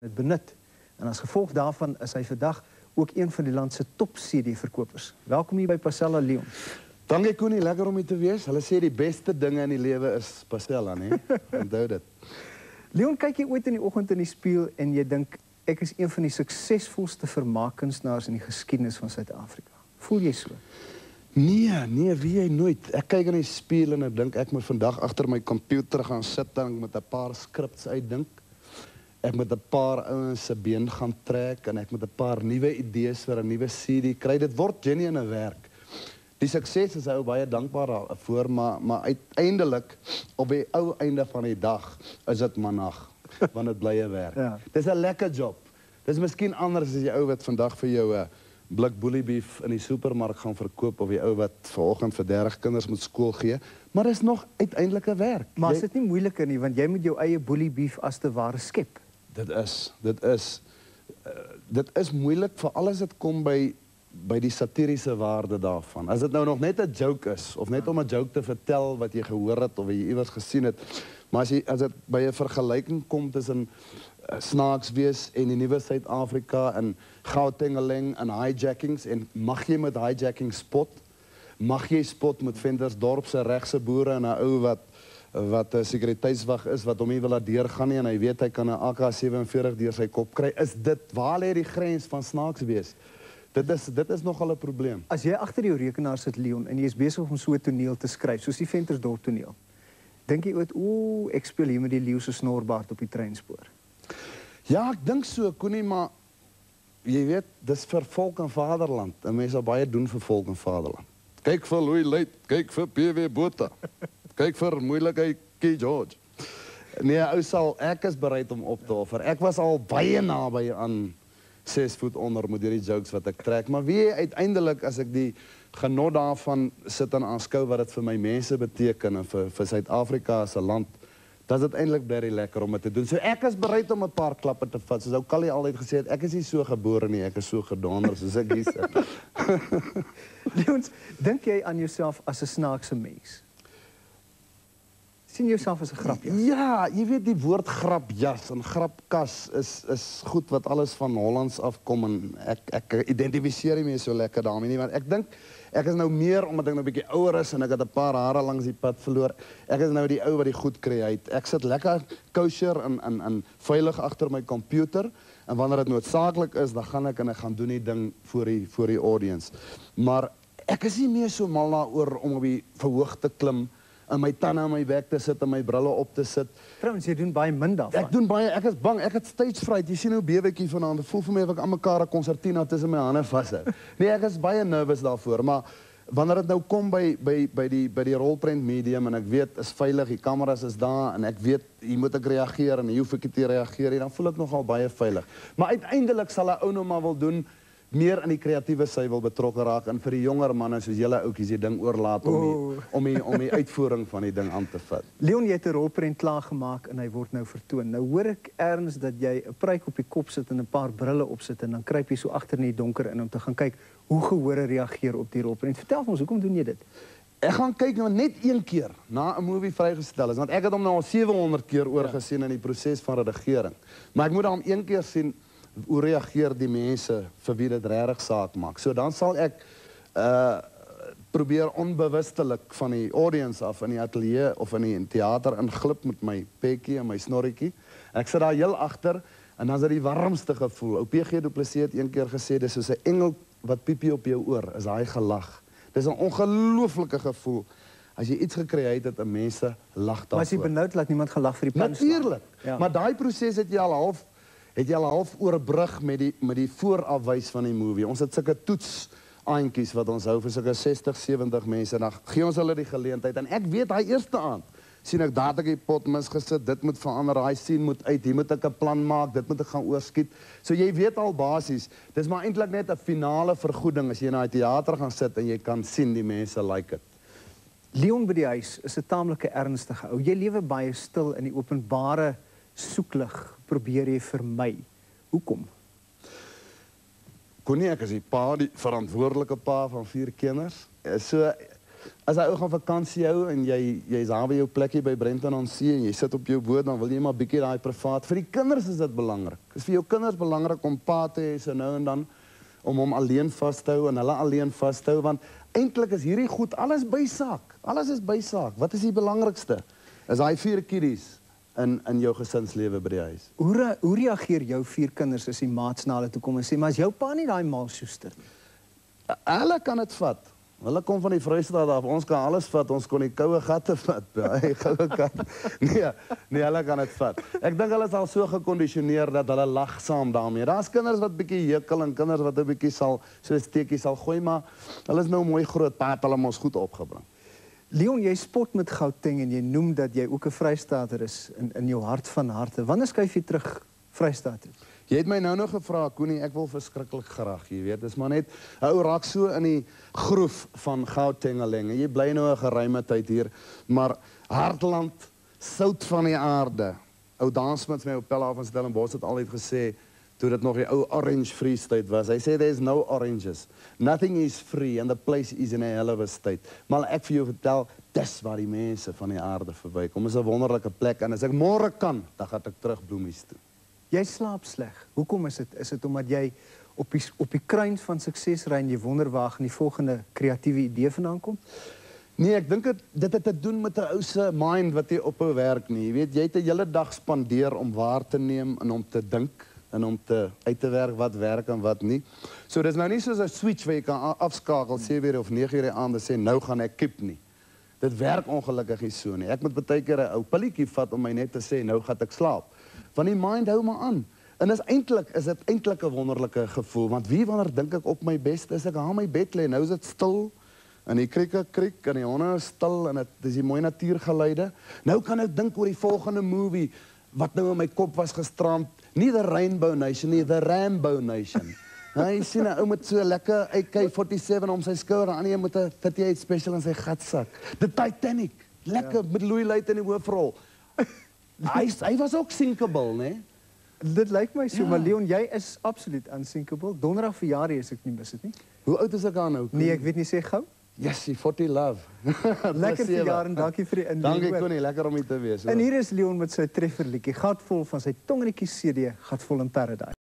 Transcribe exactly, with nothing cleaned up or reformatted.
het benut. En as gevolg daarvan is hy vandag ook een van die land se top C D-verkopers. Welkom hier by Pasella, Leon. Dankie Koenie, lekker om hier te wees. Hulle sê die beste dinge in die lewe is Pasella, nee? Onthou dit. Leon, kyk jy ooit in die oggend in die spieël en jy dink ek is een van die suksesvolste vermaakkunstenaars in die geskiedenis van Suid-Afrika. Voel jy so? Nee, nee, wie jy nooit. Ek kyk in die spieël en ek dink ek moet vandag agter my komputer gaan sit en ek moet 'n paar skripts uitdink. Ek moet 'n paar ouens se been gaan trek en ek moet 'n paar nuwe idees vir 'n nuwe C D kry. Dit word genuine werk. Die sukses is ou baie dankbaar daarvoor, maar maar uiteindelik op die ou einde van die dag is dit maar nag, want dit bly 'n werk. Ja. Dis 'n lekker job. Dis miskien anders as die ou wat vandag vir jou 'n blik boelie beef in die supermark gaan verkoop of die ou wat vanoggend vir dertig kinders moet skool gee, maar dis nog uiteindelik 'n werk. Maar Jy- is dit nie moeiliker nie, want jy moet jou eie boelie beef as te ware skep. Dit is, dit is, uh, dit is moeilik vir alles dit kom by, by die satiriese waarde daarvan. As dit nou nog net 'n joke is, of net om 'n joke te vertel wat jy gehoor het, of wat jy iewers gesien het, maar as, jy, as dit by 'n vergelyking kom tussen uh, snaaks wees en die nuwe Suid-Afrika en Gauteng en hijackings, en mag jy met hijacking spot? Mag jy spot met Ventersdorp se regse boere en 'n ou wat wat 'n sekuriteitswag is, wat hom nie wil laat deurgaan nie, en hy weet hy kan 'n A K sewenveertig deur sy kop kry, is dit, waar lê die grens van snaaks wees? Dit is, dit is nogal 'n probleem. As jy agter jou rekenaar sit, Leon, en jy is besig om so 'n toneel te skryf, soos die Ventersdorp toneel, dink jy ooit, ooh, ek speel hier met die leeu se snorbaard op die treinspoor? Ja, ek dink so, Koenie, maar jy weet, dis vir volk en vaderland, en mense sal baie doen vir volk en vaderland. Kyk vir Louis Luit, kyk vir P W Botha, kyk vir moeilikheid Key George. Nee, ou sal, ek is bereid om op te offer. Ek was al baie naby aan ses voet onder met hierdie jokes wat ek trek, maar wie uiteindelik as ek die genot daarvan sit en aanskou wat dit vir my mense beteken en vir, vir Suid-Afrika as 'n land, dat is dit eintlik baie lekker om dit te doen. So ek is bereid om 'n paar klappe te vat. Soos ou Callie altyd gesê het, ek is nie so gebore nie, ek is so gedonder soos ek hier sit. Leon, dink jy aan jouself as 'n snaakse mens? Sien jy jouself as 'n grapjas? Ja, jy weet die woord grapjas en grapkas is is goed wat alles van Hollands afkom, en ek ek identifiseer nie meer so lekker daarmee nie, want ek dink ek is nou meer omdat ek nou 'n bietjie ouer is en ek het 'n paar hare langs die pad verloor. Ek is nou die ou wat die goed kry uit. Ek sit lekker kosher en en en veilig agter my komputer, en wanneer dit noodsaaklik is, dan gaan ek en ek gaan doen die ding voor die voor die audience. Maar ek is nie meer so mal daaroor om op die verhoog te klim en my tande in my bek te sit en my brille op te sit. Trouwens, jy doen baie min daarvan. Ek doen baie, ek is bang, ek het stage fright. Jy sien hoe bewe ek hier vanaand. Dit voel vir my of ek aan mekaar 'n konsertina tussen my hande vashou. Nee, ek is baie nervous daarvoor, maar wanneer dit nou kom by by by die by die rolprent medium en ek weet is veilig, die kameras is daar en ek weet hier moet ek reageer en hier hoef ek nie te reageer nie, dan voel ek nogal baie veilig. Maar uiteindelik sal 'n ou nou maar wil doen meer in die kreatiewe sy wil betrokke raak, en vir die jonger manne soos julle ouetjies die ding oorlaat om die, om die, om die uitvoering van die ding aan te vat. Leon, jy het 'n rolprent klaargemaak en hy word nou vertoon. Nou hoor ek erns dat jy 'n pruik op die kop sit en 'n paar brille opsit en dan kruip jy so agter in die donker in om te gaan kyk hoe gehore reageer op die rolprent. Vertel ons, hoekom doen jy dit? Ek gaan kyk nou net een keer na 'n movie vrygestel is, want ek het hom nou al sewehonderd keer oorgesien in die proses van redigering. Maar ek moet hom een keer sien hoe reageer die mense vir wie dit regtig saak maak. So dan sal ek uh probeer onbewustelik van die audience af in die ateljee of in die teater inglip met my pekkie en my snorretjie. Ek sit daar heel agter en dan is dit die warmste gevoel. Ou P G Du Plessis het een keer gesê dis soos 'n engel wat piepie op jou oor, is daai gelag. Dis 'n ongelooflike gevoel as jy iets gekreëer het en mense lag daarvoor. Maar as jy benoud laat niemand gelag vir die punchline. Natuurlik. Ja. Maar daai proses het jy al half het jy al half oorbrug met die met die voorafwys van die movie. Ons het sulke toets aantjies wat ons hou vir sulke sestig, sewentig mense, en dan gee ons hulle die geleentheid, en ek weet daai eerste aand sien ek daar het ek die pot misgesit, dit moet verander, daai scene moet uit, hier moet ek 'n plan maak, dit moet ek gaan oorskiet. So jy weet al basies, dis maar eintlik net 'n finale vergoeding as jy na die teater gaan sit en jy kan sien die mense like dit. Leon by die huis is 'n taamlike ernstige ou. Jy lewe baie stil in die openbare soeklig, probeer jy vermy. Hoekom? Koenie, ek is die pa, die verantwoordelike pa van vier kinders. So as hy ou gaan vakansie hou en jy jy's daar by jou plekkie by Brenton on See en jy sit op jou boot, dan wil jy maar bietjie daai privaat. Vir die kinders is dit belangrik. Dit is vir jou kinders belangrik om pa te hê so nou en dan, om hom alleen vas te hou en hulle alleen vas te hou, want eintlik is hierdie goed alles bysaak. Alles is bysaak. Wat is die belangrikste? Is daai vier kiddies in in jou gesinslewe by die huis. Hoe re, hoe reageer jou vier kinders as die maats na hulle toe kom en sê, maar as jou pa nie daai maalsjoester nie? Hulle kan dit vat. Hulle kom van die Vrystaat af. Ons kan alles vat. Ons kon die koue gatte vat. Hy goue gat. Nee, nee, hulle kan dit vat. Ek dink hulle is al so gekondisioneer dat hulle lag saam daarmee. Daar's kinders wat bietjie hekel en kinders wat 'n bietjie sal so 'n steekie sal gooi, maar hulle is nou mooi groot. Pa het hulle mos goed opgebring. Leon, jy spot met Gauteng en jy noem dat jy ook 'n Vrystaater is in in jou hart van harte. Wanneer skuif jy terug Vrystaat toe? Jy het my nou nog gevra, Koenie, ek wil verskriklik graag, jy weet, dis maar net 'n ou raak so in die groef van Gautengeling. Jy bly nou 'n geruime tyd hier, maar Hartland, sout van die aarde. Ou Dan Smith my op Pella van Stellenbosch het altyd gesê, toe dit nog die ou Orange Free State was. Hy sê there's no oranges. Nothing is free and the place is in a hell of a state. Maar ek vir jou vertel, dis waar die mense van die aarde verbykom. Is 'n wonderlike plek en as ek môre kan, dan gaan ek terug Bloemies toe. Jy slaap sleg. Hoekom is dit? Is dit omdat jy op die op die kruin van sukses ry en jy wonder waar gaan die volgende kreatiewe idee vandaan kom? Nee, ek dink dit dit het te doen met 'n ou se mind wat jy ophou werk nie. Jy weet, jy het 'n hele dag spandeer om waar te neem en om te dink en om te uit te werk wat werk en wat nie. So dis nou nie soos 'n switch waar jy kan afskakel sewe uur of nege uur die aand en sê nou gaan ek kip nie. Dit werk ongelukkig nie so nie. Ek moet baie keer 'n ou pilletjie vat om my net te sê nou gaan ek slaap. Want die mind hou maar aan. En is eintlik is dit eintlik 'n wonderlike gevoel, want wie wanneer dink ek op my beste is ek aan my bed lê, nou is dit stil en die krieke kriek en die honde is stil en dit is die mooi natuurgeluide. Nou kan ek dink oor die volgende movie wat nou in my kop was gestrand, nie the Rainbow Nation nie, the Rambo Nation. Hy sien 'n ou met so lekker A K forty-seven om sy skouer en ander met 'n thirty-eight special in sy gatsak. The Titanic, lekker ja. Met Louis Luit in die hoofrol. Hy, hy was ook sinkable, né? Dit lyk my so, Ja. maar Leon, jy is absoluut unsinkable. Donderdag verjaar jy as ek nie mis dit nie. Hoe oud is ek aan nou? Nee, ek weet nie, sê gou. Yes, forty love. Lekker verjaar en dankie vir die inbreng. Dankie Connie, lekker om hier te wees. En hier is Leon met sy trefferliedjie, Gatvol van sy Tongetjie C D, Gatvol in Paradise.